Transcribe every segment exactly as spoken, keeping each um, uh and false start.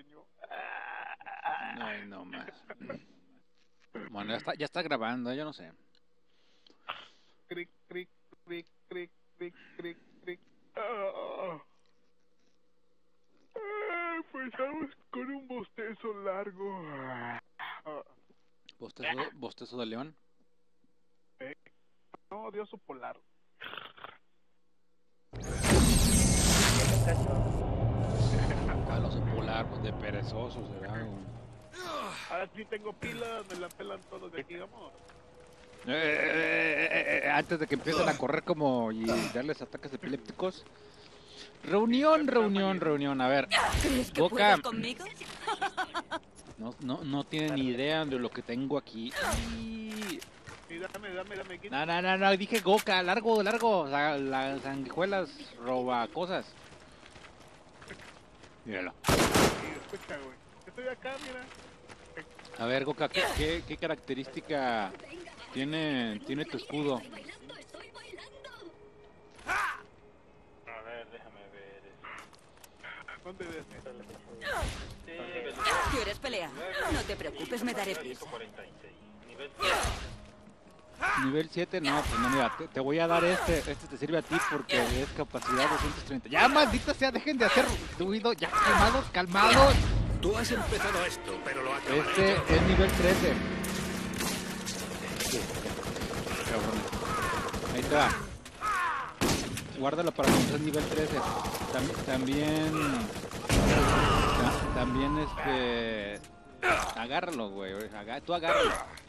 sueño. Ay, no más. Bueno, ya está, ya está grabando, yo no sé. Cric, cric, cric, cric, cric, cric, cric. Ah. Ah, pues vamos con un bostezo largo. Ah. ¿Bostezo, bostezo de león? Eh, No, de oso polar. Al oso polar, pues de perezosos, ¿verdad? Ahora sí tengo pilas, me la pelan todos de aquí, vamos. Eh, eh, eh, eh, antes de que empiecen a correr como y darles ataques epilépticos. Reunión, reunión, reunión. A ver, ¿Crees que Goka puedes conmigo? no, no, no tiene ni idea de lo que tengo aquí. Y... Sí, dame, dame, dame. ¿Quién? No, no, no, no, dije Goka, largo, largo. La- Las sanguijuelas roba cosas. Míralo. Sí, escucha, güey. Estoy acá, mira. A ver, Goka, ¿qué, qué, qué característica tiene, tiene tu escudo? A ver, déjame ver. ¿Dónde ves? ¿Quieres pelear? No te preocupes, me daré prisa. cuarenta y seis. Nivel Nivel siete, no, pues no, mira, te, te voy a dar este, este te sirve a ti porque es capacidad doscientos treinta. Ya, maldita sea, dejen de hacer ruido, ya, calmados, calmados. Tú has empezado esto, pero lo acabaré. Este es nivel trece. Cabrón. Ahí te va. Guárdalo para cuando es nivel trece. Tam- también... ta- También este... Agárralo, güey. Aga- tú agárralo.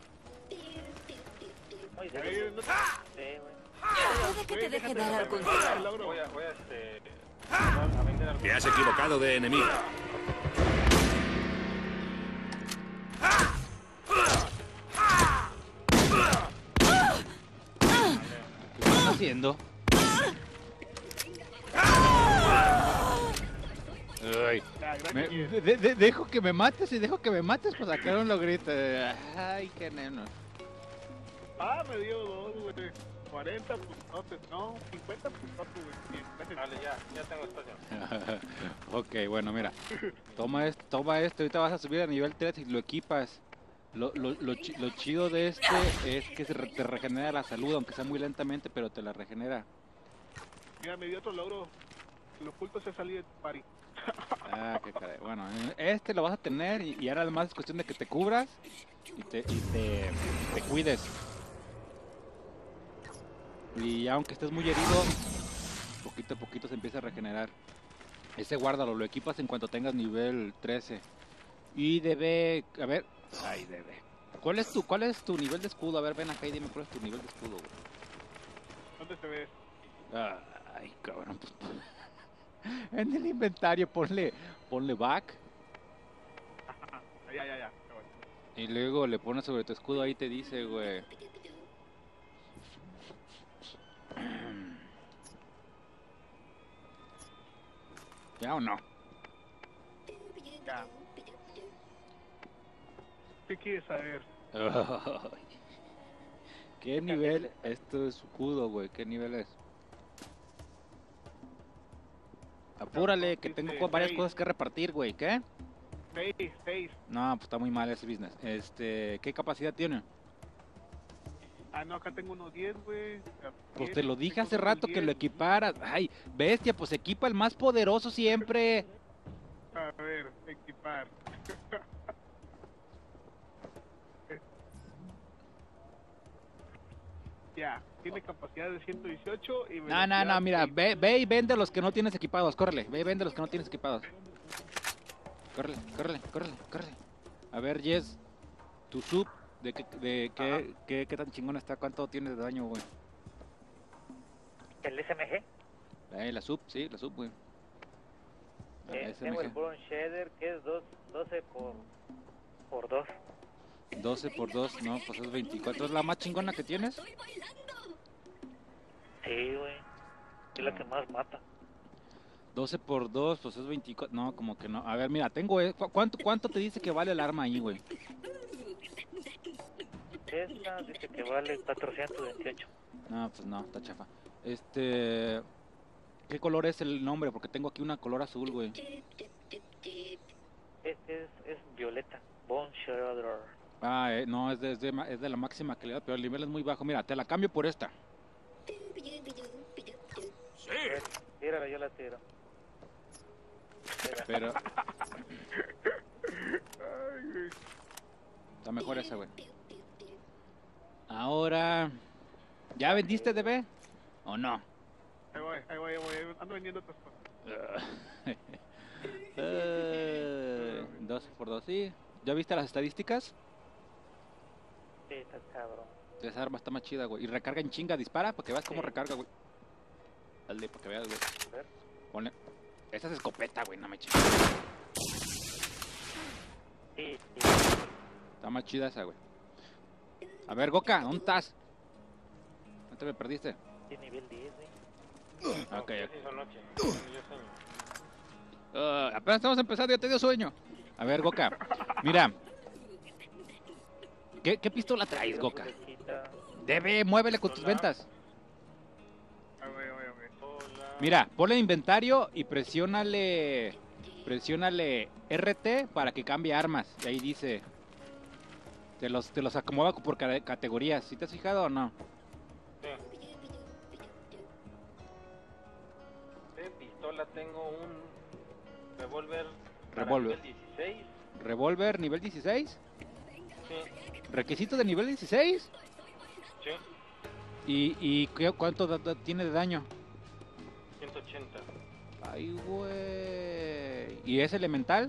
Ay, Ahí, no- sí, güey. Puede que te deje dar algún Ah, logro. Voy a, voy a, este... a vender algo. Te has equivocado de enemigo. ¿Qué están haciendo? Ay, Ah, gracias, me- Miguel. de- de- de- dejo que me mates y dejo que me mates, pues acá un logrito. Ay, qué neno. Ah, me dio dos, güey. cuarenta puntotes, no, cincuenta puntotes, güey. Bien, gracias. Vale, ya, ya tengo espacio. Ok, bueno, mira. Toma esto, toma esto. Ahorita vas a subir a nivel tres y lo equipas. Lo, lo, lo, chi- lo chido de este es que se re- te regenera la salud, aunque sea muy lentamente, pero te la regenera. Mira, me dio otro logro. El oculto se salió de tu party. Ah, qué caray. Bueno, este lo vas a tener y, y ahora además es cuestión de que te cubras y te, y te, te cuides. Y aunque estés muy herido, poquito a poquito se empieza a regenerar. Ese guárdalo, lo equipas en cuanto tengas nivel trece. Y debe, a ver, ay, debe. ¿Cuál es tu, cuál es tu nivel de escudo? A ver, ven acá y dime cuál es tu nivel de escudo, güey. ¿Dónde se ve? Ay, cabrón. Pues, en el inventario ponle, ponle back. Ah, ya, ya, ya. Ya voy. Y luego le pones sobre tu escudo, ahí te dice, güey. ¿Ya o no? Ya. ¿Qué quieres saber? ¿Qué nivel? Esto es escudo, güey. ¿Qué nivel es? Apúrale, que tengo co- varias cosas que repartir, güey. ¿Qué? Seis, seis. No, pues está muy mal ese business. Este, ¿qué capacidad tiene? Ah, no, acá tengo unos diez, güey. Pues te lo dije hace rato que lo equiparas. Ay, bestia, pues equipa el más poderoso siempre. A ver, equipar. Ya, tiene capacidad de ciento dieciocho y... No, no, no, mira, ve, ve y vende los que no tienes equipados, córrele, ve y vende los que no tienes equipados. Córrele, córrele, córrele, córrele. A ver, Jess, tu sub, de, qué, de qué, qué, qué tan chingón está, cuánto tienes de daño, güey. ¿El S M G? Eh, la sub, sí, la sub, güey. Ah, Eh, tengo el S M G. Bron Shader que es dos, doce por, por dos. doce por dos, no, pues es veinticuatro. ¿Es la más chingona que tienes? Sí, güey. Es la que más mata. doce por dos, pues es veinticuatro. No, como que no. A ver, mira, tengo. eh, ¿cu- ¿Cuánto, cuánto te dice que vale el arma ahí, güey? Esta dice que vale cuatrocientos veintiocho. No, pues no, está chafa. Este. ¿Qué color es el nombre? Porque tengo aquí una color azul, güey. Este es, es Violeta. Bone Shredder. Ah, eh, no, es de, es, de, ma- es de la máxima calidad, pero el nivel es muy bajo. Mira, te la cambio por esta. Sí. Tírala, yo la tiro. Tira. Pero Ay, güey. está mejor esa, güey. Ahora, ¿ya vendiste, D B? ¿O no? Ahí voy, ahí voy, ahí voy. Ando vendiendo otras cosas. Eh, dos por dos, sí. ¿Ya viste las estadísticas? Sí, está cabrón. Esa arma está más chida, güey. Y recarga en chinga, dispara para que veas cómo Sí. recarga, güey. Dale, para que veas, güey. A ver. Ponle. Esa es escopeta, güey, no me chingas. Sí, sí. Está más chida esa, güey. A ver, Goka, ¿dónde estás? ¿No te me perdiste? Tiene nivel diez, güey. Ok, Ya ok. se hizo noche. Ya sueño. Ah, apenas estamos empezando, ya te dio sueño. A ver, Goka, mira. ¿Qué, qué pistola traes, Goka? Fulecita. Debe, muévele con tus Hola. ventas. Ahí voy, ahí voy, ahí voy. Hola. Mira, ponle inventario y presiónale. Presiónale R T para que cambie armas. Y ahí dice. Te los, te los acomoda por ca- categorías. ¿Sí te has fijado o no? Sí. De pistola tengo un revólver. para Revólver. nivel dieciséis. Revólver nivel dieciséis. Sí, Requisito de nivel dieciséis. sí. ¿Y, y qué- cuánto da- da- tiene de daño? ciento ochenta. Ay, güey. ¿Y es elemental?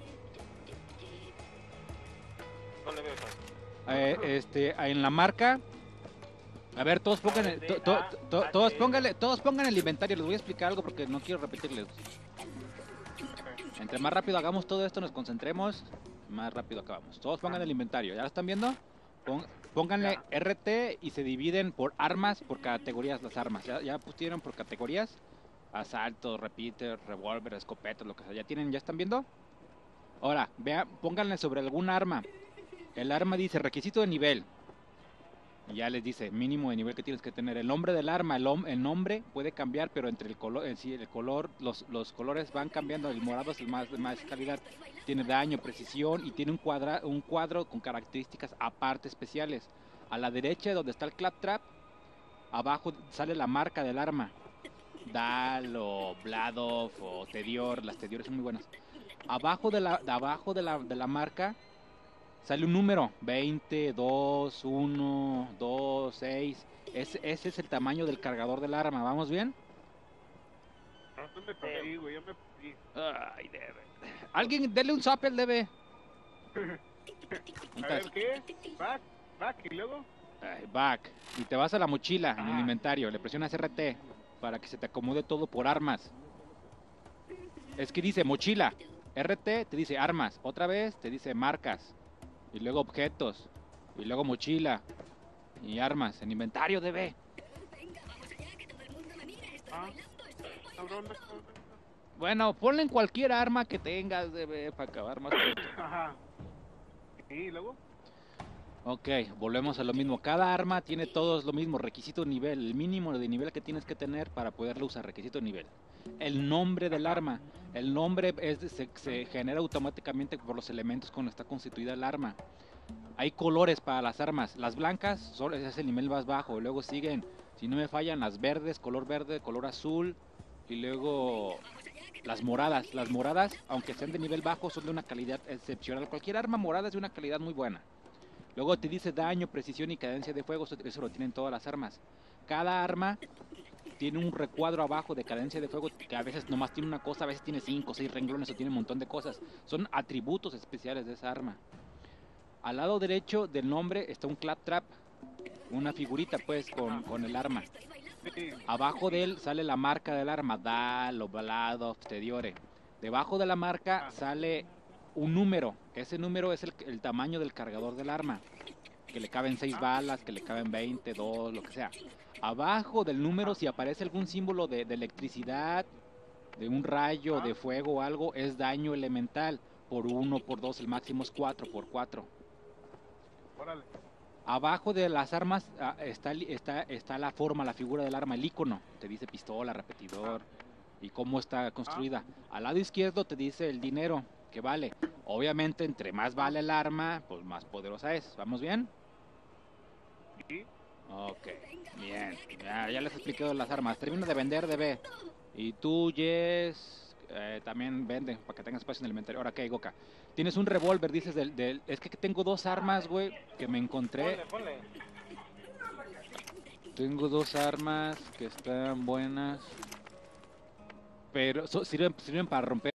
¿Dónde veo eso? Eh, este, en la marca. A ver, todos pongan, el- to- to- to- todos pónganle, todos pongan el inventario. Les voy a explicar algo porque no quiero repetirles. Entre más rápido hagamos todo esto, nos concentremos, más rápido acabamos. Todos pongan el inventario. ¿Ya lo están viendo? Pon- pónganle R T y se dividen por armas, por categorías las armas. ¿Ya, ya pusieron por categorías? Asalto, repeater, revólver, escopeta, lo que sea. ¿Ya tienen? ¿Ya están viendo? Ahora, vean, pónganle sobre algún arma. El arma dice requisito de nivel. Y ya les dice mínimo de nivel que tienes que tener. El nombre del arma, el, hom- el nombre puede cambiar, pero entre el color, en sí, el color, los, los colores van cambiando. El morado es el más de más calidad. Tiene daño, precisión y tiene un, cuadra, un cuadro con características aparte especiales. A la derecha, donde está el claptrap, abajo sale la marca del arma. Dal o Bladov o Tedior. Las Tediores son muy buenas. Abajo de la, de abajo de la, de la marca sale un número, veinte, dos, uno, dos, seis. Ese, ese es el tamaño del cargador del arma. ¿Vamos bien? No me perdí, güey, yo me perdí. Ay, debe. Alguien, dele un zap al debe. A ver, ¿qué? Back, back, y luego. Ay, back. Y te vas a la mochila en el Ah. inventario. Le presionas R T para que se te acomode todo por armas. Es que dice mochila. R T te dice armas. Otra vez te dice marcas. Y luego objetos. Y luego mochila. Y armas. En inventario, debe. Ah, cabrón, cabrón. Bueno, ponle en cualquier arma que tengas, debe, para acabar más pronto. Ajá. Y luego. Ok, volvemos a lo mismo. Cada arma tiene todos lo mismo. Requisito de nivel. El mínimo de nivel que tienes que tener para poderlo usar. Requisito de nivel. El nombre del arma. El nombre es de- se, se genera automáticamente por los elementos con los que está constituida el arma. Hay colores para las armas. Las blancas son, ese es el nivel más bajo. Luego siguen, si no me fallan, las verdes, color verde, color azul. Y luego las moradas. Las moradas, aunque sean de nivel bajo, son de una calidad excepcional. Cualquier arma morada es de una calidad muy buena. Luego te dice daño, precisión y cadencia de fuego. Eso, eso lo tienen todas las armas. Cada arma tiene un recuadro abajo de cadencia de fuego que a veces nomás tiene una cosa, a veces tiene cinco o seis renglones o tiene un montón de cosas. Son atributos especiales de esa arma. Al lado derecho del nombre está un claptrap, una figurita pues con, con el arma. Sí. Abajo de él sale la marca del arma, Dal, Ovalado, Tediore. Debajo de la marca sale un número. Ese número es el, el tamaño del cargador del arma. Que le caben seis balas, que le caben veinte, dos, lo que sea. Abajo del número, si aparece algún símbolo de, de electricidad, de un rayo, de fuego o algo, es daño elemental. Por uno, por dos, el máximo es cuatro, por cuatro. Órale. Abajo de las armas ah, está, el- está, está la forma, la figura del arma, el icono. Te dice pistola, repetidor y cómo está construida. Al lado izquierdo te dice el dinero. que vale. Obviamente, entre más vale el arma, pues más poderosa es. ¿Vamos bien? Sí. Ok, bien. Ya, ya les expliqué las armas. Termino de vender, D B. Y tú, Jess, eh, también vende para que tengas espacio en el inventario. Ahora, ¿qué, Goka? Tienes un revólver, dices del, del... Es que tengo dos armas, güey, que me encontré. Ponle, ponle. Tengo dos armas que están buenas. Pero so- sirven, sirven para romper